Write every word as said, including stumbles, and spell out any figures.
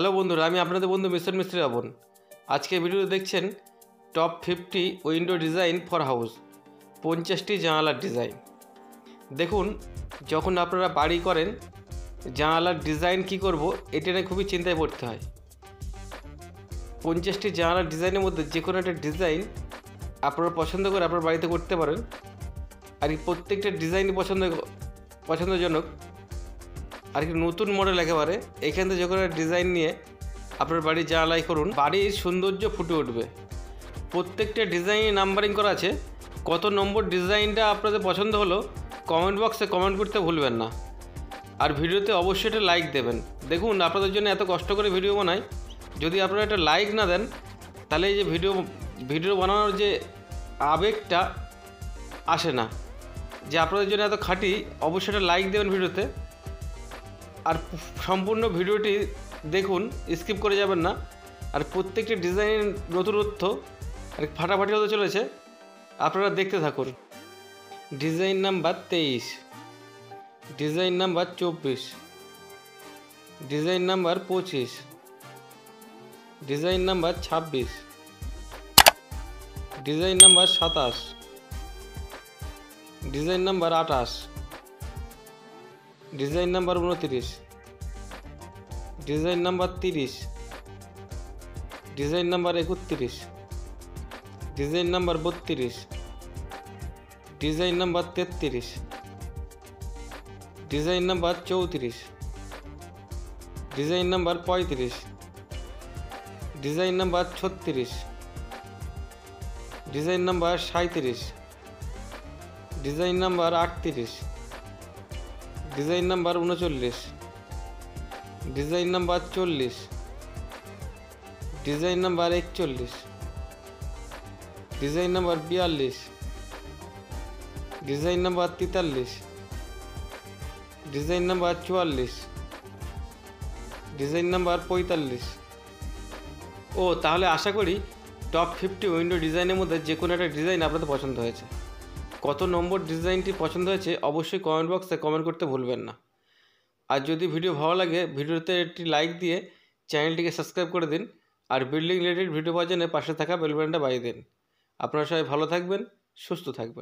Hello বন্ধুরা, আমি আপনাদের বন্ধু মিস্টার মিস্ত্রি রাবণ। আজকে ভিডিও দেখছেন top fifty window design for house, পঞ্চাশটি জানালার ডিজাইন। দেখুন, যখন আপনারা বাড়ি করেন জানালার ডিজাইন কি করব, এটা নিয়ে খুবই চিন্তায় পড়তে হয়। পঞ্চাশটি জানালার ডিজাইনের মধ্যে যে কোনো একটা ডিজাইন আপনারা পছন্দ করে আপনার বাড়িতে করতে পারেন। আর কি প্রত্যেকটা ডিজাইনই পছন্দ পছন্দজনক আর কি নতুন মডেল একেবারে। এখান থেকে যখন ডিজাইন নিয়ে আপনার বাড়ির জানালাই করুন, বাড়ির সৌন্দর্য ফুটে উঠবে। প্রত্যেকটা ডিজাইন নাম্বারিং করা আছে। কত নম্বর ডিজাইনটা আপনাদের পছন্দ হলো কমেন্ট বক্সে কমেন্ট করতে ভুলবেন না। আর ভিডিওতে অবশ্যই একটা লাইক দেবেন। দেখুন, আপনাদের জন্য এত কষ্ট করে ভিডিও বানাই, যদি আপনারা একটা লাইক না দেন তাহলে এই যে ভিডিও ভিডিও বানানোর যে আবেগটা আসে না। যে আপনাদের জন্য এত খাটি, অবশ্যই একটা লাইক দেবেন ভিডিওতে। আর সম্পূর্ণ ভিডিওটি দেখুন, স্কিপ করে যাবেন না। আর প্রত্যেকটি ডিজাইন নতুনত্ব আর ফাটাফাটি হতে চলেছে, আপনারা দেখতে থাকুন। ডিজাইন নাম্বার তেইশ, ডিজাইন নাম্বার চব্বিশ, ডিজাইন নাম্বার পঁচিশ, ডিজাইন নাম্বার ছাব্বিশ, ডিজাইন নাম্বার সাতাশ, ডিজাইন নাম্বার আঠাশ, ডিজাইন নাম্বার উনত্রিশ, ডিজাইন নাম্বার তিরিশ, ডিজাইন নাম্বার একত্রিশ, ডিজাইন নাম্বার বত্রিশ, ডিজাইন নাম্বার তেত্রিশ, ডিজাইন নাম্বার চৌত্রিশ, ডিজাইন নাম্বার পঁয়ত্রিশ, ডিজাইন নাম্বার ছত্রিশ, ডিজাইন নাম্বার সাঁত্রিশ, ডিজাইন নাম্বার আটত্রিশ, ডিজাইন নাম্বার উনচল্লিশ, ডিজাইন নাম্বার চল্লিশ, ডিজাইন নাম্বার একচল্লিশ, ডিজাইন নাম্বার বিয়াল্লিশ, ডিজাইন নাম্বার তেতাল্লিশ, ডিজাইন নাম্বার চুয়াল্লিশ, ডিজাইন নাম্বার পঁয়তাল্লিশ। ও তাহলে আশা করি টপ ফিফটি উইন্ডো ডিজাইনের মধ্যে যে কোনো একটা ডিজাইন আপনাদের পছন্দ হয়েছে। কত নম্বর ডিজাইনটি পছন্দ হয়েছে অবশ্যই কমেন্ট বক্সে কমেন্ট করতে ভুলবেন না। আর যদি ভিডিও ভালো লাগে ভিডিওতে একটি লাইক দিয়ে চ্যানেলটিকে সাবস্ক্রাইব করে দিন। আর বিল্ডিং রিলেটেড ভিডিও পাওয়ার জন্য পাশে থাকা বেল বাটনটা বাজিয়ে দিন। আপনারা সবাই ভালো থাকবেন, সুস্থ থাকবেন।